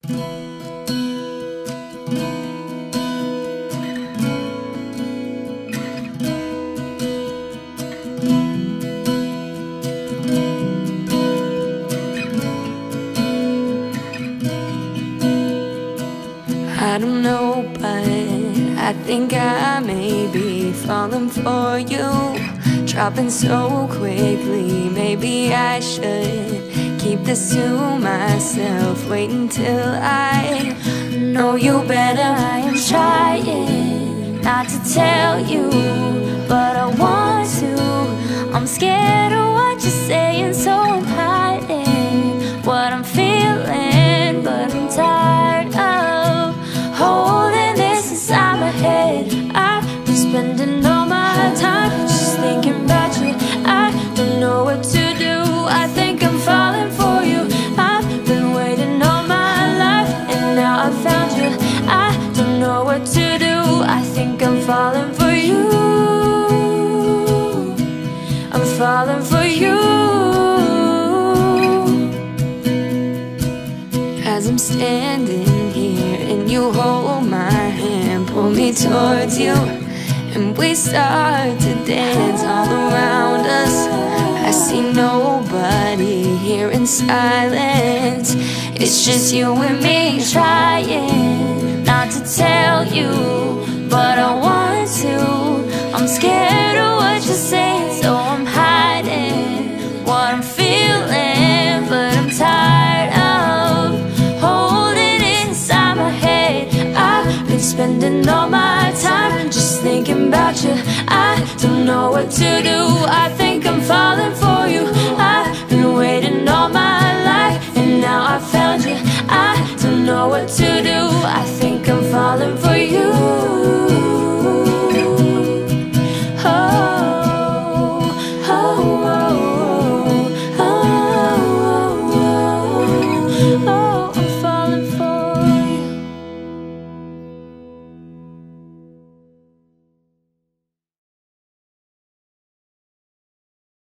I don't know, but I think I may be falling for you, dropping so quickly. Maybe I should keep this to myself, wait until I know you better. I am trying not to tell you, but I want to. I'm scared of what you're saying, so I'm hiding what I'm feeling, but I'm tired of holding this inside my head. I've been spending all my time just thinking about you. I don't know what to do, I think I'm falling for you. I've been waiting all my life and now I found you. I don't know what to do, I think I'm falling for you. I'm falling for you. As I'm standing here and you hold my hand, pull me towards you, and we start to dance all around us. I see nobody here in silence, it's just you and me. Trying not to tell you, but I want to. I'm scared of what you're saying, so I'm hiding what I'm feeling, but I'm tired of holding it inside my head. I've been spending all my time just thinking about you. I don't know what to do, I think I'm falling for you.